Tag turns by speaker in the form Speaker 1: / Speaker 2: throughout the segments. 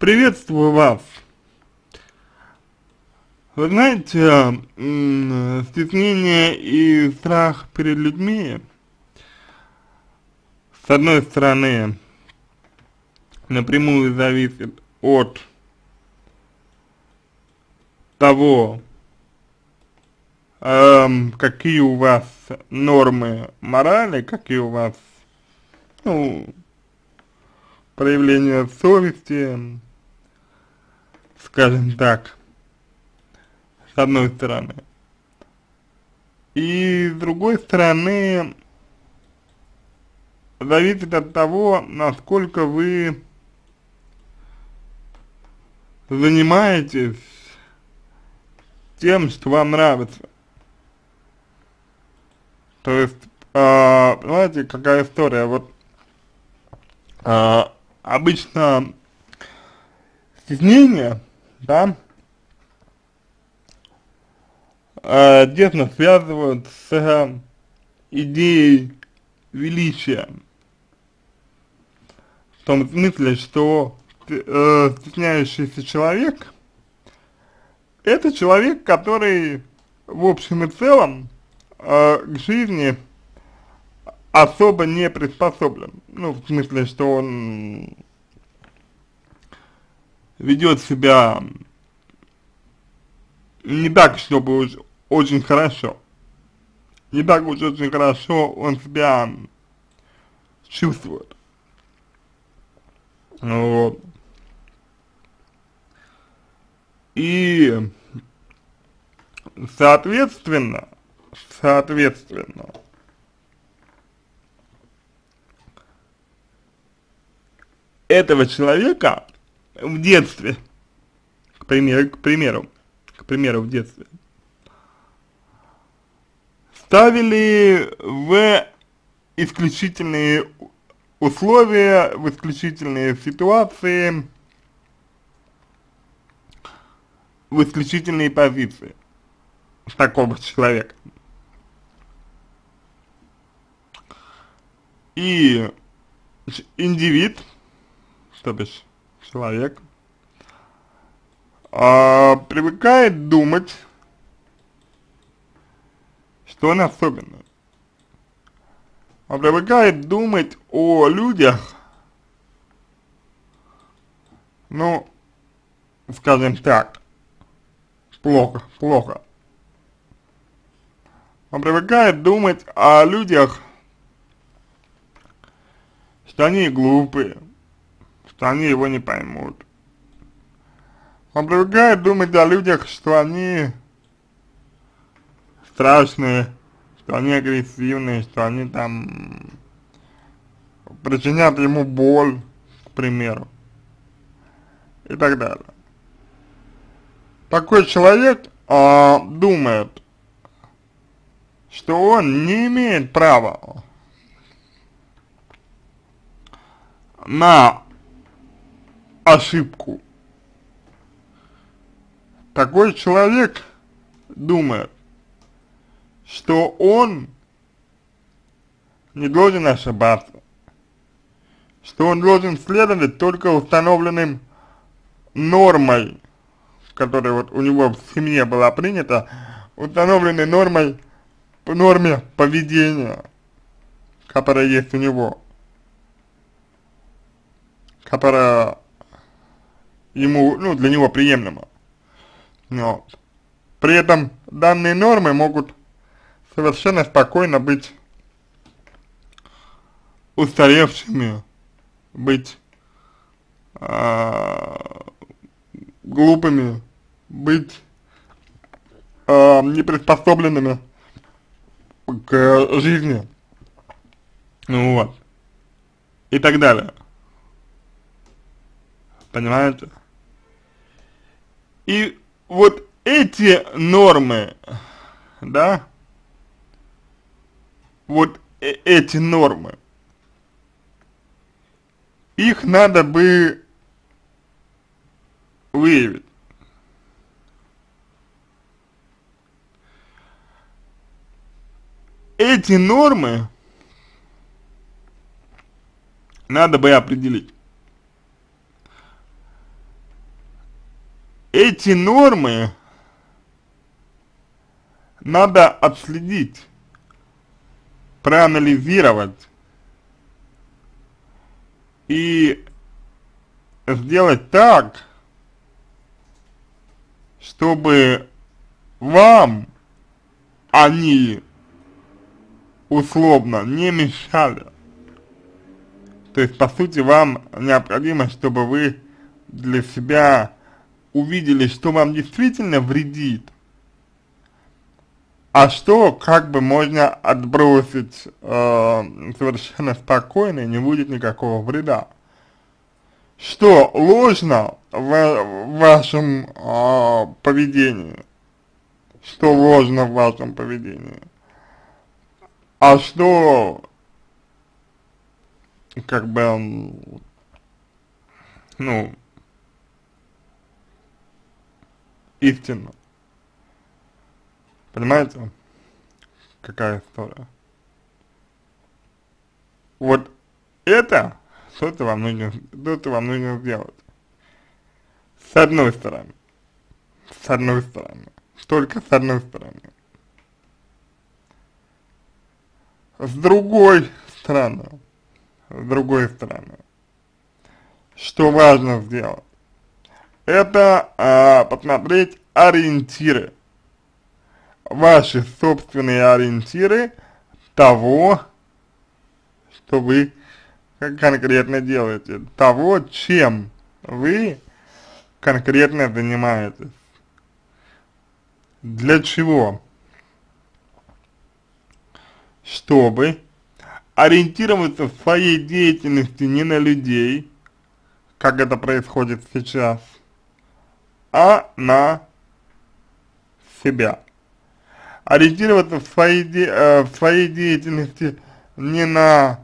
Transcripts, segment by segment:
Speaker 1: Приветствую вас. Вы знаете, стеснение и страх перед людьми, с одной стороны, напрямую зависит от того, какие у вас нормы морали, какие у вас, ну, проявления совести, скажем так, с одной стороны. И с другой стороны, зависит от того, насколько вы занимаетесь тем, что вам нравится. То есть, понимаете, какая история, вот, обычно стеснение, да, тесно связывают с идеей величия. В том смысле, что стесняющийся человек — это человек, который в общем и целом к жизни особо не приспособлен. Ну, в смысле, что он ведет себя не так, чтобы уж очень хорошо. Не так уж очень хорошо он себя чувствует. Вот. И соответственно, этого человека в детстве, к примеру, в детстве, ставили в исключительные условия, в исключительные ситуации, в исключительные позиции такого человека. И индивид, то бишь человек, привыкает думать, что он особенный. Он привыкает думать о людях, ну, скажем так, плохо. Он привыкает думать о людях, что они глупые, что они его не поймут. Он привыкает думать о людях, что они страшные, что они агрессивные, что они там причинят ему боль, к примеру, и так далее. Такой человек думает, что он не имеет права на ошибку. Такой человек думает, что он не должен ошибаться, что он должен следовать только установленным нормой, которая вот у него в семье была принята, установленной норме поведения, которая есть у него, которая ему, ну, для него приемлема. Вот. При этом данные нормы могут совершенно спокойно быть устаревшими, быть глупыми, быть неприспособленными к жизни, ну вот, и так далее, понимаете? И вот эти нормы, да, вот эти нормы, их надо бы выявить. Эти нормы надо бы определить. эти нормы надо отследить, проанализировать и сделать так, чтобы вам они условно не мешали. То есть, по сути, вам необходимо, чтобы вы для себя увидели, что вам действительно вредит, а что как бы можно отбросить совершенно спокойно, и не будет никакого вреда. Что ложно в вашем поведении, что ложно в вашем поведении, а что как бы, ну, истинно. Понимаете, какая история? Вот это что-то вам нужно сделать. С одной стороны. С одной стороны. Только с одной стороны. С другой стороны. С другой стороны. Что важно сделать? Это посмотреть ориентиры. Ваши собственные ориентиры того, что вы конкретно делаете, того, чем вы конкретно занимаетесь. Для чего? Чтобы ориентироваться в своей деятельности не на людей, как это происходит сейчас, а на себя. Ориентироваться в своей деятельности не на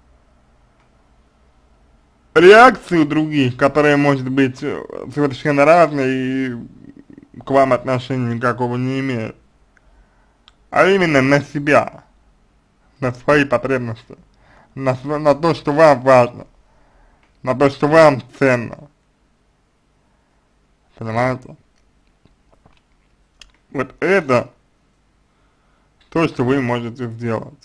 Speaker 1: реакцию других, которая может быть совершенно разной и к вам отношения никакого не имеет, а именно на себя, на свои потребности, на то, что вам важно, на то, что вам ценно. Понимаете? Вот это то, что вы можете сделать.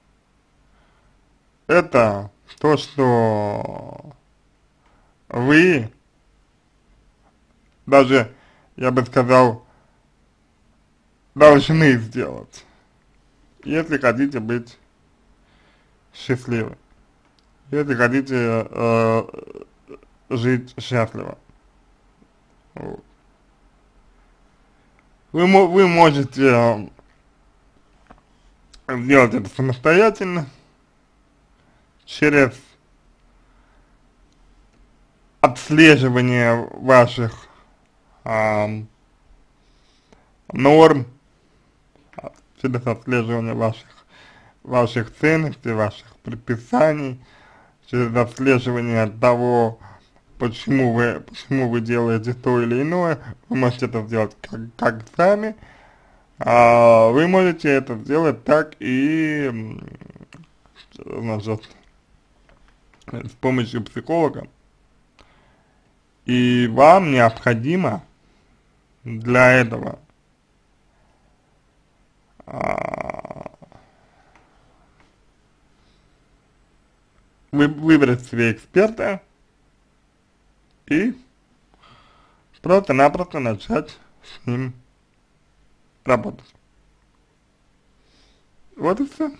Speaker 1: Это то, что вы, даже, я бы сказал, должны сделать, если хотите быть счастливы, если хотите жить счастливо. Вот. Вы можете сделать это самостоятельно, через отслеживание ваших норм, через отслеживание ваших ценностей, ваших предписаний, через отслеживание того, почему вы делаете то или иное. Вы можете это сделать как сами, вы можете это сделать так и, значит, с помощью психолога. И вам необходимо для этого выбрать себе эксперта и просто-напросто начать с ним работать. Вот и все.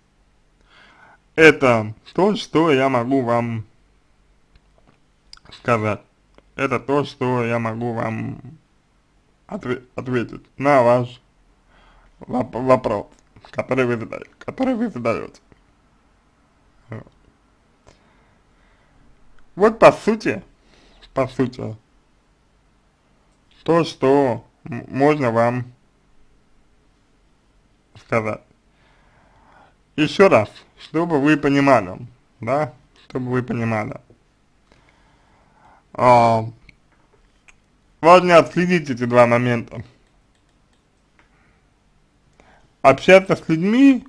Speaker 1: Это то, что я могу вам сказать. Это то, что я могу вам ответить на ваш вопрос, который вы задаете. Вот по сути, то, что можно вам сказать. Еще раз, чтобы вы понимали, да, чтобы вы понимали. Важно отследить эти два момента. Общаться с людьми,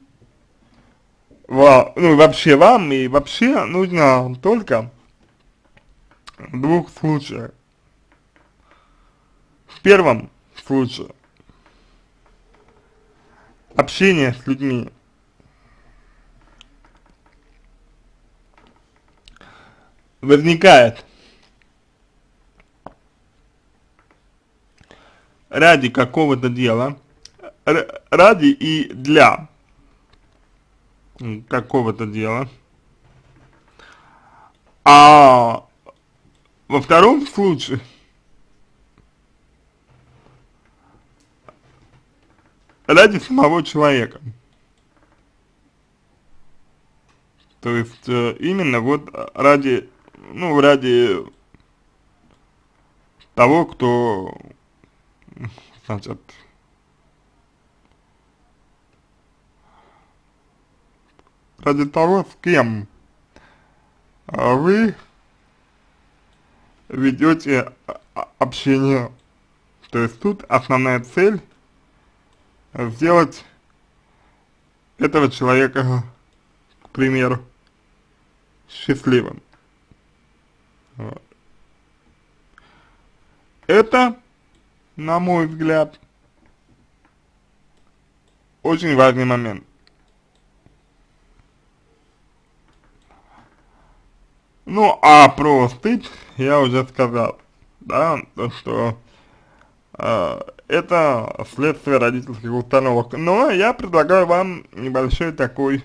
Speaker 1: ну, вообще вам и вообще нужно только в двух случаях. В первом случае общение с людьми возникает ради какого-то дела, ради и для какого-то дела, а во втором случае ради самого человека. То есть именно вот ради, ну, ради того, кто, значит, ради того, с кем вы ведете общение. То есть тут основная цель сделать этого человека, к примеру, счастливым. Вот. Это, на мой взгляд, очень важный момент. Ну, а про стыд я уже сказал, да, то, что это следствие родительских установок. Но я предлагаю вам небольшое такое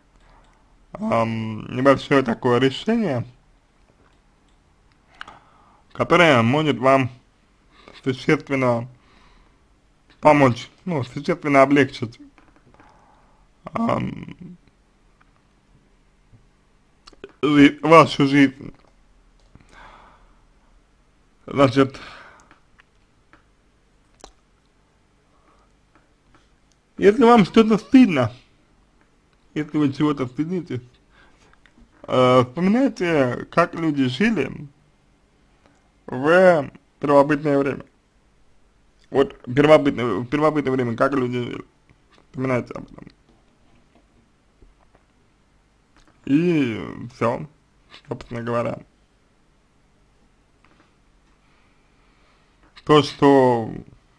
Speaker 1: решение, которое может вам существенно помочь, ну, существенно облегчить вашу жизнь. Значит, если вам что-то стыдно, если вы чего-то стыдитесь, вспоминайте, как люди жили в первобытное время. Вот первобытное время, как люди жили. Вспоминайте об этом. И все, собственно говоря. То, что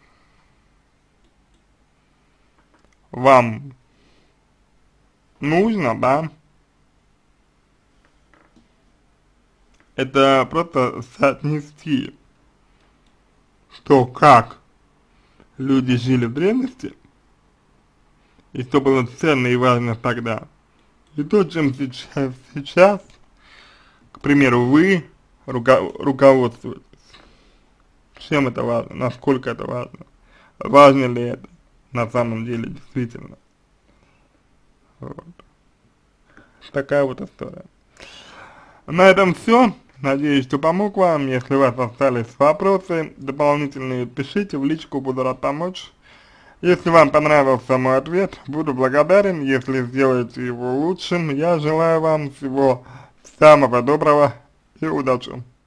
Speaker 1: вам нужно, да, это просто соотнести то, как люди жили в древности, и что было ценно и важно тогда, и то, чем сейчас, к примеру, вы руководствуетесь. Чем это важно, насколько это важно, важно ли это на самом деле действительно. Вот. Такая вот история. На этом все. Надеюсь, что помог вам. Если у вас остались вопросы дополнительные, пишите в личку, буду рад помочь. Если вам понравился мой ответ, буду благодарен. Если сделаете его лучшим, я желаю вам всего самого доброго и удачи.